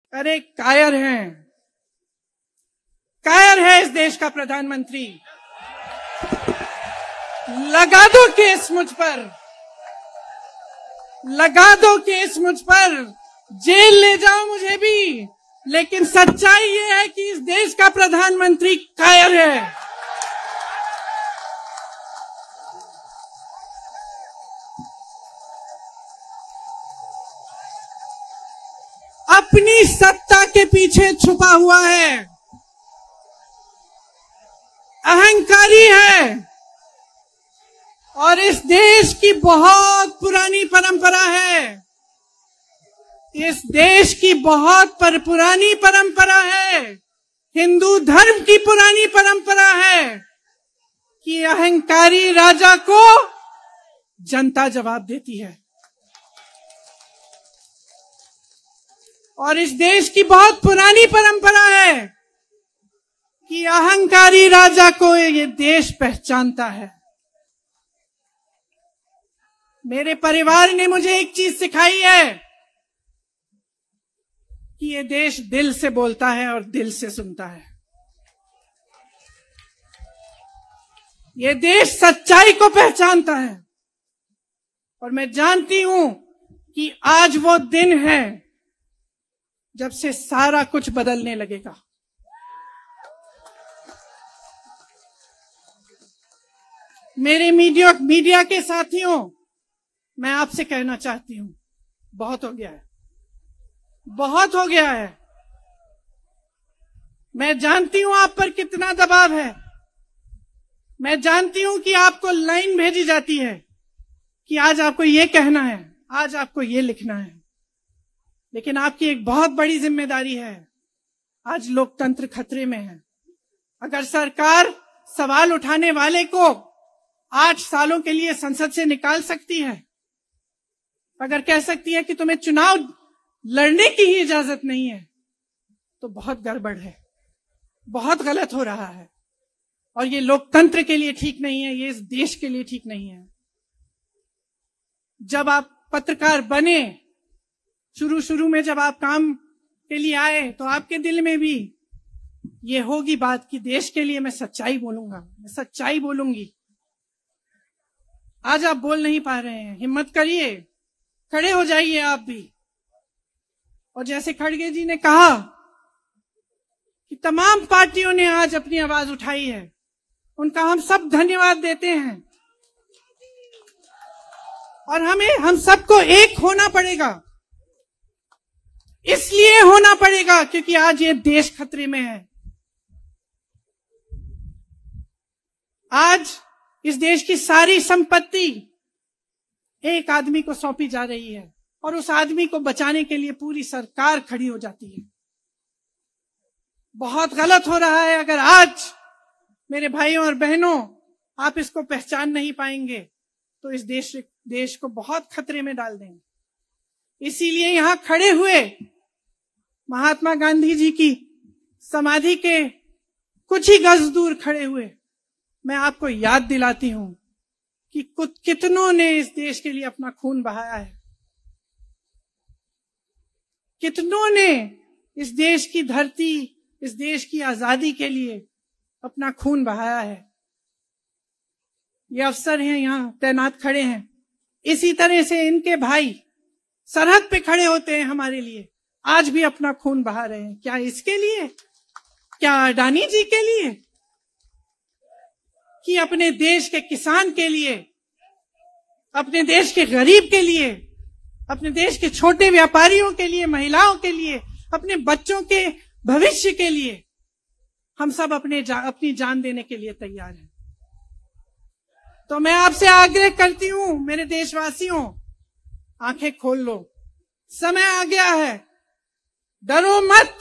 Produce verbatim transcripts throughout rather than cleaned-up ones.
अरे कायर हैं, कायर है इस देश का प्रधानमंत्री। लगा दो केस मुझ पर, लगा दो केस मुझ पर, जेल ले जाओ मुझे भी, लेकिन सच्चाई ये है कि इस देश का प्रधानमंत्री कायर है। अपनी सत्ता के पीछे छुपा हुआ है, अहंकारी है, और इस देश की बहुत पुरानी परंपरा है, इस देश की बहुत पर पुरानी परंपरा है, हिंदू धर्म की पुरानी परंपरा है कि अहंकारी राजा को जनता जवाब देती है। और इस देश की बहुत पुरानी परंपरा है कि अहंकारी राजा को ये देश पहचानता है। मेरे परिवार ने मुझे एक चीज सिखाई है कि ये देश दिल से बोलता है और दिल से सुनता है। ये देश सच्चाई को पहचानता है, और मैं जानती हूं कि आज वो दिन है जब से सारा कुछ बदलने लगेगा। मेरे मीडिया मीडिया के साथियों, मैं आपसे कहना चाहती हूं, बहुत हो गया है, बहुत हो गया है। मैं जानती हूं आप पर कितना दबाव है, मैं जानती हूं कि आपको लाइन भेजी जाती है कि आज आपको ये कहना है, आज आपको ये लिखना है, लेकिन आपकी एक बहुत बड़ी जिम्मेदारी है। आज लोकतंत्र खतरे में है। अगर सरकार सवाल उठाने वाले को आठ सालों के लिए संसद से निकाल सकती है, अगर कह सकती है कि तुम्हें चुनाव लड़ने की ही इजाजत नहीं है, तो बहुत गड़बड़ है, बहुत गलत हो रहा है, और ये लोकतंत्र के लिए ठीक नहीं है, ये इस देश के लिए ठीक नहीं है। जब आप पत्रकार बने, शुरू शुरू में जब आप काम के लिए आए, तो आपके दिल में भी ये होगी बात कि देश के लिए मैं सच्चाई बोलूंगा, मैं सच्चाई बोलूंगी। आज आप बोल नहीं पा रहे हैं, हिम्मत करिए, खड़े हो जाइए आप भी। और जैसे खड़गे जी ने कहा कि तमाम पार्टियों ने आज अपनी आवाज उठाई है, उनका हम सब धन्यवाद देते हैं। और हमें हम सबको एक होना पड़ेगा, इसलिए होना पड़ेगा क्योंकि आज ये देश खतरे में है। आज इस देश की सारी संपत्ति एक आदमी को सौंपी जा रही है, और उस आदमी को बचाने के लिए पूरी सरकार खड़ी हो जाती है। बहुत गलत हो रहा है। अगर आज मेरे भाइयों और बहनों आप इसको पहचान नहीं पाएंगे, तो इस देश देश को बहुत खतरे में डाल देंगे। इसीलिए यहां खड़े हुए महात्मा गांधी जी की समाधि के कुछ ही गज दूर खड़े हुए मैं आपको याद दिलाती हूं कि कुछ कितनों ने इस देश के लिए अपना खून बहाया है, कितनों ने इस देश की धरती, इस देश की आजादी के लिए अपना खून बहाया है। ये अफसर हैं यहां तैनात खड़े हैं, इसी तरह से इनके भाई सरहद पे खड़े होते हैं हमारे लिए, आज भी अपना खून बहा रहे हैं। क्या इसके लिए? क्या अडानी जी के लिए? कि अपने देश के किसान के लिए, अपने देश के गरीब के लिए, अपने देश के छोटे व्यापारियों के लिए, महिलाओं के लिए, अपने बच्चों के भविष्य के लिए हम सब अपने जा, अपनी जान देने के लिए तैयार हैं। तो मैं आपसे आग्रह करती हूं, मेरे देशवासियों, आंखें खोल लो, समय आ गया है, डरो मत।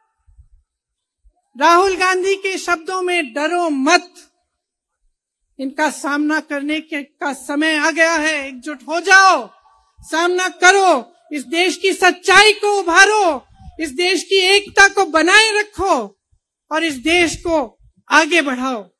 राहुल गांधी के शब्दों में डरो मत, इनका सामना करने के का समय आ गया है। एकजुट हो जाओ, सामना करो, इस देश की सच्चाई को उभारो, इस देश की एकता को बनाए रखो और इस देश को आगे बढ़ाओ।